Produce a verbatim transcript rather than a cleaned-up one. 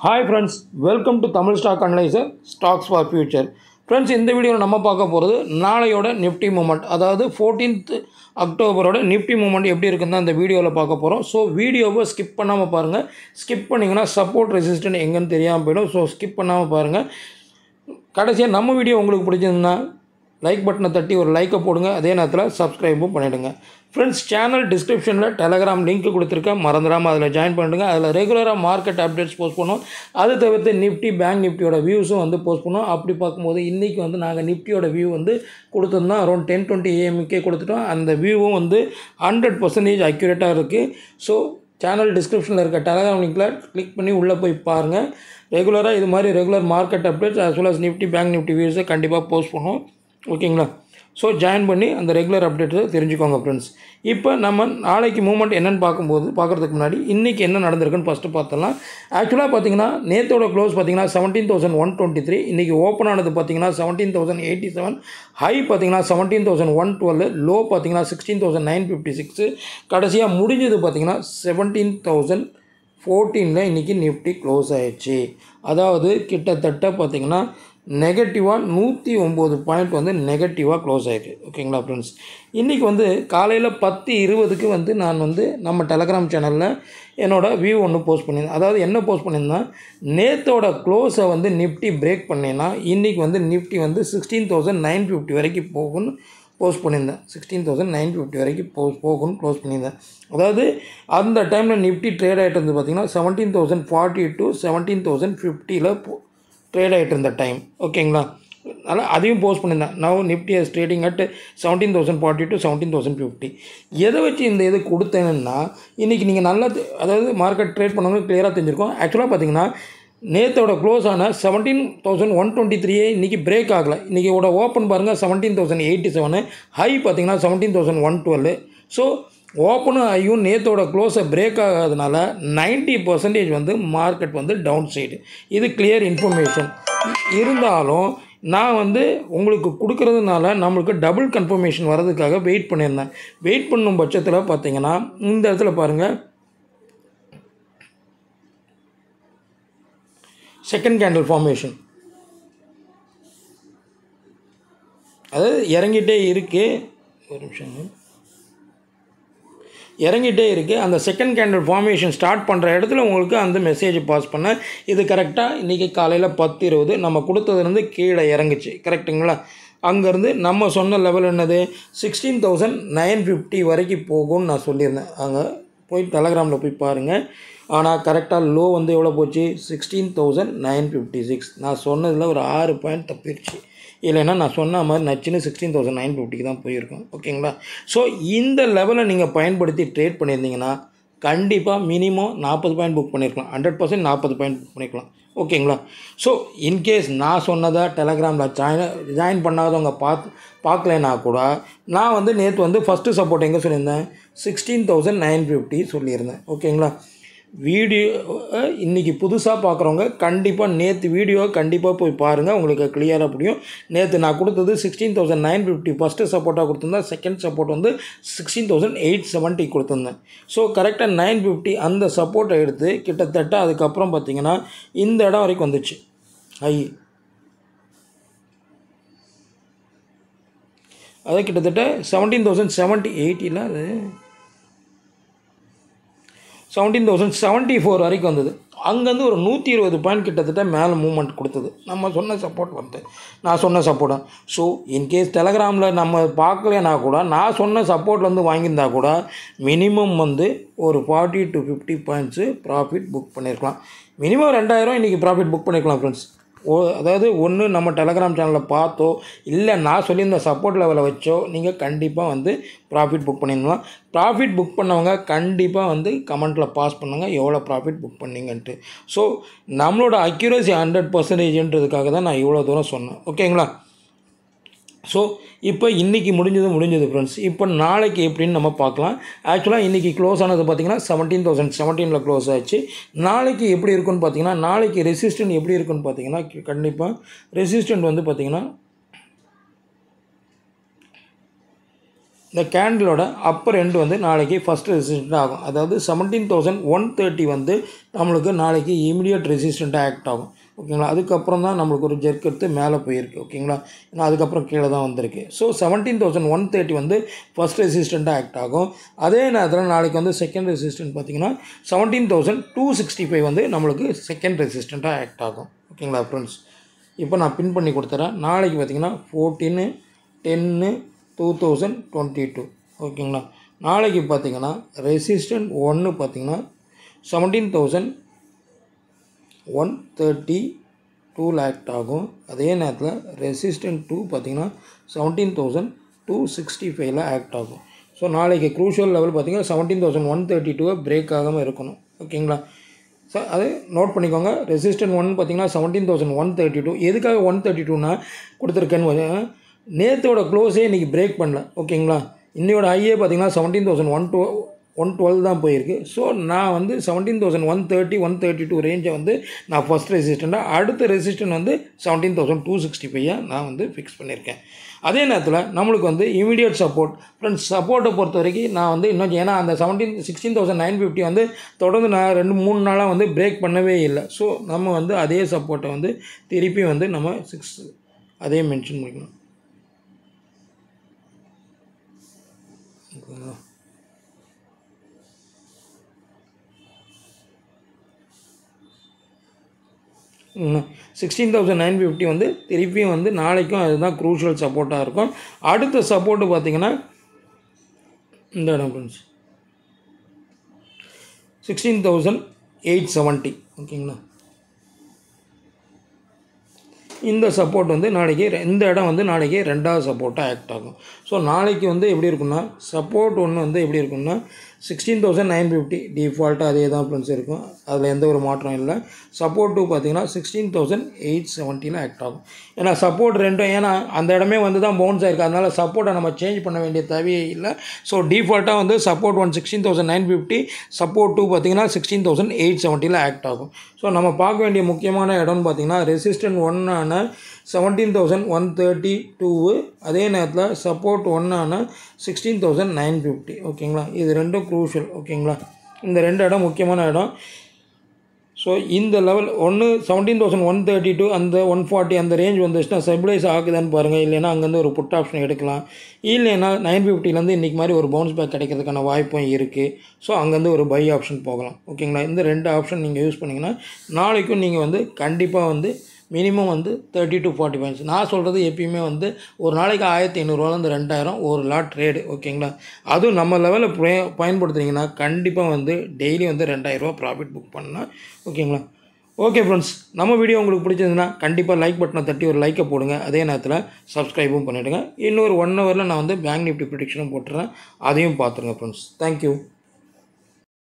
Hi friends, welcome to Tamil Stock Analyser, Stocks for Future. Friends, in this video, we will talk about Nifty movement. That is fourteenth October Nifty movement. In this video, so video skip panna skip panna support resistance engan theriyama so skip panna paarenga. கடைசியா நம்ம video உங்களுக்கு பிடிச்சிருந்தா like பட்டனை தட்டி ஒரு like போடுங்க, அதே நேரத்துல சப்ஸ்கிரைபும் பண்ணிடுங்க. फ्रेंड्स சேனல் டிஸ்கிரிப்ஷன்ல டெலகிராம் லிங்க் கொடுத்திருக்கேன், மறந்துடாம அதுல ஜாயின் பண்ணிடுங்க. அதுல ரெகுலரா மார்க்கெட் அப்டேட்ஸ் போஸ்ட் பண்ணுவோம். அது தவிர்த்து நிஃப்டி பேங்க் நிஃப்டியோட வியூஸும் வந்து போஸ்ட் பண்ணுவோம். அப்படி பாக்கும்போது இன்னைக்கு வந்து நாங்க நிஃப்டியோட வியூ வந்து கொடுத்திருந்தோம். Around ten twenty A M க்கு கொடுத்துட்டோம். அந்த வியூவும் வந்து one hundred percent அக்யூரேட்டா இருக்கு. சோ சேனல் டிஸ்கிரிப்ஷன்ல இருக்க டெலகிராம் லிங்க்ல கிளிக் பண்ணி உள்ள போய் பாருங்க. ரெகுலரா இது மாதிரி regular market updates as well as Nifty bank Nifty views கண்டிப்பா போஸ்ட் பண்ணுவோம். ஓகேங்களா? சோ ஜாயின் பண்ணி அந்த ரெகுலர் அப்டேட்ஸ் தெரிஞ்சுக்கோங்க फ्रेंड्स. இப்போ நம்ம நாளைக்கு மூவ்மெண்ட் என்னன்னு பாக்கும்போது பார்க்கிறதுக்கு முன்னாடி இன்னைக்கு என்ன நடந்துருக்குன்னு ஃபர்ஸ்ட் பார்த்தலாம். एक्चुअली பாத்தீங்கன்னா நேத்தோட க்ளோஸ் பாத்தீங்கன்னா seventeen thousand one twenty-three, இன்னைக்கு ஓபன் ஆனது பாத்தீங்கன்னா seventeen thousand eighty-seven, ஹை பாத்தீங்கன்னா seventeen thousand one twelve, low பாத்தீங்கன்னா sixteen thousand nine fifty-six, கடைசியா முடிஞ்சது பாத்தீங்கன்னா seventeen thousand fourteen ல இன்னைக்கு நிஃப்டி க்ளோஸ் ஆயிடுச்சு. அதாவது கிட்டத்தட்ட பாத்தீங்கன்னா நெகட்டிவா one oh nine பாயிண்ட் வந்து நெகட்டிவா க்ளோஸ் ஆயிருக்கு. ஓகேங்களா फ्रेंड्स? இன்னைக்கு வந்து காலையில ten twenty க்கு வந்து நான் வந்து நம்ம டெலகிராம் சேனல்ல என்னோட வியூ ஒன்னு போஸ்ட் பண்ணிருந்தேன். அதாவது என்ன போஸ்ட் பண்ணிருந்தா நேத்தோட க்ளோஸை வந்து நிஃப்டி பிரேக் பண்ணேனா இன்னைக்கு வந்து நிஃப்டி வந்து sixteen thousand nine fifty வரைக்கும் போகும்னு போஸ்ட் பண்ணிருந்தேன். sixteen thousand nine fifty வரைக்கும் போகும்னு க்ளோஸ் பண்ணிருந்தேன். அதாவது அந்த டைம்ல நிஃப்டி ட்ரேட் ஆயிட்டு இருந்தது பாத்தீங்கன்னா seventeen thousand forty to seventeen thousand fifty ல ட்ரேட் ஆயிட்டு இருந்த டைம். ஓகேங்களா? அதனால அதையும் போஸ்ட் பண்ணிருந்தேன். now நிஃப்டி is trading at seventeen thousand forty to seventeen thousand fifty. எதை வச்சு இந்த இது கொடுத்தேன்னா இன்னைக்கு நீங்க நல்லா அதாவது மார்க்கெட் ட்ரேட் பண்ணவங்க கிளியரா தெரிஞ்சிருக்கும். एक्चुअली பாத்தீங்கன்னா நேத்தோட க்ளோஸ் ஆன seventeen thousand one twenty-three இன்னைக்கு பிரேக் ஆகல. இன்னைக்கு ஓட ஓபன் பாருங்க seventeen thousand eighty-seven, ஹை பாத்தீங்கன்னா seventeen thousand one twelve. So open ஆயும் நேத்தோட க்ளோஸை பிரேக் ஆகாதனால ninety percent வந்து மார்க்கெட் வந்து டவுன் சைடு. இது கிளியர் இன்ஃபர்மேஷன். இருந்தாலும் நான் வந்து உங்களுக்கு கொடுக்கிறதுனால நமக்கு டபுள் கன்ஃபர்மேஷன் வரதுக்காக வெயிட் பண்ணியிருந்தேன். வெயிட் பண்ணும் பட்சத்தில் பார்த்தீங்கன்னா இந்த இடத்துல பாருங்க செகண்ட் கேண்டில் ஃபார்மேஷன், அதாவது இறங்கிட்டே இருக்கு. ஒரு நிமிஷம் இறங்கிட்டே இருக்கு. அந்த செகண்ட் கேண்டில் ஃபார்மேஷன் ஸ்டார்ட் பண்ணுற இடத்துல உங்களுக்கு அந்த மெசேஜ் பாஸ் பண்ண இது கரெக்டாக இன்றைக்கி காலையில் ten twenty நம்ம கொடுத்ததுலேருந்து கீழே இறங்குச்சு. கரெக்டுங்களா? அங்கேருந்து நம்ம சொன்ன லெவல் என்னது sixteen thousand nine fifty வரைக்கும் போகும்னு நான் சொல்லியிருந்தேன். அங்கே போய் டெலகிராமில் போய் பாருங்கள். ஆனால் கரெக்டாக லோ வந்து எவ்வளோ போச்சு sixteen thousand nine fifty-six. நான் சொன்னதில் ஒரு ஆறு பாயிண்ட் தப்பிடுச்சு. இல்லைன்னா நான் சொன்ன மாதிரி நச்சுன்னு sixteen thousand nine fifty க்கு தான் போயிருக்கோம். ஓகேங்களா? ஸோ இந்த லெவலை நீங்கள் பயன்படுத்தி ட்ரேட் பண்ணியிருந்தீங்கன்னா கண்டிப்பாக மினிமம் forty பாயிண்ட் புக் பண்ணியிருக்கலாம். Hundred percent forty point book பண்ணிக்கலாம். ஓகேங்களா? ஸோ இன்கேஸ் நான் சொன்னதை டெலகிராமில் ஜாயின் ஜாயின் பண்ணாதவங்க பார்த்து பார்க்கலைன்னா கூட நான் வந்து நேற்று வந்து ஃபஸ்ட்டு சப்போர்ட் எங்கே சொல்லியிருந்தேன் sixteen thousand nine fifty சொல்லியிருந்தேன். ஓகேங்களா? வீடியோ இன்றைக்கி புதுசாக பார்க்குறவங்க கண்டிப்பாக நேற்று வீடியோ கண்டிப்பாக போய் பாருங்கள், உங்களுக்கு கிளியராக புரியும். நேற்று நான் கொடுத்தது sixteen thousand nine fifty first சப்போர்ட்டாக கொடுத்துருந்தேன். செகண்ட் சப்போர்ட் வந்து சிக்ஸ்டீன் தௌசண்ட் எயிட் செவன்ட்டி கொடுத்துருந்தேன். ஸோ கரெக்டாக நைன் ஃபிஃப்டி அந்த சப்போர்ட்டை எடுத்து கிட்டத்தட்ட அதுக்கப்புறம் பார்த்திங்கன்னா இந்த இடம் வரைக்கும் வந்துச்சு ஹை. அது கிட்டத்தட்ட செவன்டீன் தௌசண்ட் செவன்ட்டி எயிட்டியில் அது செவன்டீன் தௌசண்ட் செவன்ட்டி ஃபோர் வரைக்கும் வந்தது. அங்கேருந்து ஒரு நூற்றி இருபது பாயிண்ட் கிட்டத்தட்ட மேலே மூவ்மெண்ட் கொடுத்தது. நம்ம சொன்ன சப்போர்ட் வந்து நான் சொன்ன சப்போர்ட்டா. ஸோ இன்கேஸ் டெலகிராமில் நம்ம பார்க்கலனா கூட நான் சொன்ன சப்போர்ட் வந்து வாங்கியிருந்தா கூட மினிமம் வந்து ஒரு forty to fifty points profit book பண்ணியிருக்கலாம். மினிமம் ரெண்டாயிரம் இன்றைக்கி ப்ராஃபிட் புக் பண்ணியிருக்கலாம் ஃப்ரெண்ட்ஸ். ஓ அதாவது ஒன்று நம்ம டெலகிராம் சேனலில் பார்த்தோ இல்லை நான் சொல்லியிருந்த சப்போர்ட் லெவலை வச்சோ நீங்கள் கண்டிப்பாக வந்து ப்ராஃபிட் புக் பண்ணிடலாம். ப்ராஃபிட் புக் பண்ணவங்க கண்டிப்பாக வந்து கமெண்ட்டில் பாஸ் பண்ணுங்க எவ்வளோ ப்ராஃபிட் புக் பண்ணிங்கன்ட்டு. ஸோ நம்மளோட அக்யூரசி ஹண்ட்ரட் பர்சன்டேஜ்ன்றதுக்காக தான் நான் இவ்வளோ தூரம் சொன்னேன். ஓகேங்களா? ஸோ இப்போ இன்றைக்கி முடிஞ்சது முடிஞ்சது ஃப்ரெண்ட்ஸ். இப்போ நாளைக்கு எப்படின்னு நம்ம பார்க்கலாம். ஆக்சுவலாக இன்றைக்கி க்ளோஸ் ஆனது பார்த்திங்கன்னா செவன்டீன் தௌசண்ட் செவன்டீனில் க்ளோஸ் ஆச்சு. நாளைக்கு எப்படி இருக்குன்னு பார்த்தீங்கன்னா நாளைக்கு ரெசிஸ்டன்ட் எப்படி இருக்குன்னு பார்த்தீங்கன்னா கண்டிப்பாக ரெசிஸ்டன்ட் வந்து பார்த்திங்கன்னா இந்த கேண்டிலோட அப்பர் எண்டு வந்து நாளைக்கு ஃபஸ்ட் ரெசிஸ்டண்ட்டாக ஆகும். அதாவது செவன்டீன் தௌசண்ட் ஒன் தேர்ட்டி வந்து நம்மளுக்கு நாளைக்கு இமீடியட் ரெசிஸ்டண்ட்டாக ஆக்ட் ஆகும். ஓகேங்களா, அதுக்கப்புறம் தான் நம்மளுக்கு ஒரு ஜெர்க் எடுத்து மேலே போயிருக்கு. ஓகேங்களா, ஏன்னா அதுக்கப்புறம் கீழே தான் வந்திருக்கு. So seventeen thousand one thirty வந்து ஃபஸ்ட் ரெசிஸ்டண்ட்டாக ஆக்ட் ஆகும். அதே நேரத்தில் நாளைக்கு வந்து செகண்ட் ரெசிஸ்டன்ட் பார்த்திங்கன்னா seventeen thousand two sixty five வந்து நம்மளுக்கு செகண்ட் ரெசிஸ்டண்ட்டாக ஆக்ட் ஆகும். ஓகேங்களா ஃப்ரெண்ட்ஸ், இப்போ நான் பின் பண்ணி கொடுத்துறேன். நாளைக்கு பார்த்திங்கன்னா fourteen ten two thousand twenty two ஓகேங்களா. நாளைக்கு பார்த்திங்கன்னா ரெசிஸ்டன்ட் ஒன்று பார்த்திங்கன்னா செவன்டீன் தௌசண்ட் ஒன் தேர்ட்டி டூவில் ஆக்ட் ஆகும். அதே நேரத்தில் ரெசிஸ்டன்ட் டூ பார்த்திங்கன்னா செவன்டீன் தௌசண்ட் டூ சிக்ஸ்டி ஃபைவ்ல ஆக்ட் ஆகும். ஸோ நாளைக்கு க்ரூஷியல் லெவல் பார்த்திங்கன்னா செவன்டீன் தௌசண்ட் ஒன் தேர்ட்டி டூவை பிரேக் ஆகாமல் இருக்கணும். ஓகேங்களா, ஸோ அது நோட் பண்ணிக்கோங்க. ரெசிஸ்டன்ட் ஒன் பார்த்திங்கன்னா seventeen thousand one thirty two எதுக்காக ஒன் தேர்ட்டி டூனா கொடுத்துருக்கேன்னு நேற்றோட க்ளோஸே இன்றைக்கி பிரேக் பண்ணல. ஓகேங்களா, இன்னையோட ஹையே பார்த்திங்கன்னா seventeen thousand one two one twelve தான் போயிருக்கு. ஸோ நான் வந்து seventeen thousand one thirty one thirty two ரேஞ்சை வந்து நான் ஃபஸ்ட் ரெசிஸ்டண்ட்டாக, அடுத்த ரெசிஸ்டன்ட் வந்து செவன்டீன் தௌசண்ட் டூ சிக்ஸ்டி ஃபைவாக நான் வந்து ஃபிக்ஸ் பண்ணியிருக்கேன். அதே நேரத்தில் நம்மளுக்கு வந்து இமீடியட் சப்போர்ட் ஃப்ரெண்ட்ஸ், சப்போர்ட்டை பொறுத்த வரைக்கும் நான் வந்து இன்னும் ஏன்னா அந்த seventeen sixteen thousand nine fifty வந்து தொடர்ந்து நான் ரெண்டு மூணு நாளாக வந்து பிரேக் பண்ணவே இல்லை. ஸோ நம்ம வந்து அதே சப்போர்ட்டை வந்து திருப்பி வந்து நம்ம சிக்ஸ் அதே மென்ஷன் பண்ணிக்கணும். சிக்ஸ்டீன் தௌசண்ட் நைன் ஃபிஃப்டி வந்து திருப்பியும் வந்து நாளைக்கும் அதுதான் க்ரூஷியல் சப்போர்ட்டாக இருக்கும். அடுத்த சப்போர்ட்டு பார்த்திங்கன்னா இந்த இடம் friends sixteen thousand eight seventy ஓகேங்களா. இந்த சப்போர்ட் வந்து நாளைக்கு இந்த இடம் வந்து நாளைக்கு ரெண்டாவது சப்போர்ட்டாக ஆக்ட் ஆகும். ஸோ நாளைக்கு வந்து எப்படி இருக்குன்னா சப்போர்ட் ஒன்று வந்து எப்படி இருக்குன்னா சிக்ஸ்டீன் தௌசண்ட் நைன் ஃபிஃப்டி டிஃபால்ட்டாக அதே தான் ஃப்ரெண்ட்ஸ் இருக்கும், அதில் எந்த ஒரு மாற்றம் இல்லை. சப்போர்ட் டூ பார்த்திங்கன்னா சிக்ஸ்டீன் தௌசண்ட் எயிட் செவன்ட்டியில் ஆக்ட் ஆகும். ஏன்னா சப்போர்ட் ரெண்டும் ஏன்னா அந்த இடமே வந்து தான் பவுன்ஸ் ஆகிருக்கு, அதனால் சப்போர்ட்டை நம்ம சேஞ்ச் பண்ண வேண்டிய தேவையே இல்லை. ஸோ டிஃபால்ட்டாக வந்து support one sixteen thousand nine fifty support two பார்த்திங்கன்னா சிக்ஸ்டீன் தௌசண்ட் எயிட் செவன்ட்டியில் ஆக்ட் ஆகும். ஸோ நம்ம பார்க்க வேண்டிய முக்கியமான இடம்னு பார்த்திங்கன்னா ரெசிஸ்டன்ட் ஒன்னான செவன்டீன் தௌசண்ட் ஒன் தேர்ட்டி டூவு, அதே நேரத்தில் சப்போர்ட் ஒன்னான சிக்ஸ்டீன் தௌசண்ட் நைன் ஃபிஃப்டி ஓகேங்களா. இது ரெண்டும் க்ரூஷியல். ஓகேங்களா, இந்த ரெண்டு இடம் முக்கியமான இடம். ஸோ இந்த லெவல் ஒன்று seventeen thousand one thirty two அந்த ஒன் ஃபார்ட்டி அந்த ரேஞ்ச் வந்துச்சுன்னா ஸ்டெபிளைஸ் ஆகுதான்னு பாருங்கள். இல்லைன்னா அங்கேருந்து ஒரு புட் ஆப்ஷன் எடுக்கலாம். இல்லைன்னா நைன் ஃபிஃப்டிலேருந்து இன்றைக்கி மாதிரி ஒரு பவுன்ஸ் பேக் கிடைக்கிறதுக்கான வாய்ப்பும் இருக்குது. ஸோ அங்கேருந்து ஒரு பை ஆப்ஷன் போகலாம். ஓகேங்களா, இந்த ரெண்டு ஆப்ஷன் நீங்கள் யூஸ் பண்ணிங்கன்னா நாளைக்கும் நீங்கள் வந்து கண்டிப்பாக வந்து மினிமம் வந்து தேர்ட்டி டு ஃபார்ட்டி பாயிண்ட்ஸ். நான் சொல்கிறது எப்பயுமே வந்து ஒரு நாளைக்கு ஆயிரத்தி ஐநூறுரூவாலேருந்து ரெண்டாயிரம் ஒரு லாட் ட்ரேடு. ஓகேங்களா, அதுவும் நம்ம லெவலில் பய பயன்படுத்துனீங்கன்னா கண்டிப்பாக வந்து டெய்லி வந்து ரெண்டாயிரரூவா ப்ராஃபிட் புக் பண்ணலாம். ஓகேங்களா, ஓகே ஃப்ரெண்ட்ஸ், நம்ம வீடியோ உங்களுக்கு பிடிச்சதுன்னா கண்டிப்பாக லைக் பட்டனை தட்டி ஒரு லைக்கை போடுங்க. அதே நேரத்தில் சப்ஸ்கிரைபும் பண்ணிவிடுங்க. இன்னொரு ஒன் ஹவரில் நான் வந்து பேங்க் நிஃப்டி ப்ரெடிக்ஷனும் போட்டுறேன், அதையும் பார்த்துருங்க ஃப்ரெண்ட்ஸ். தேங்க்யூ.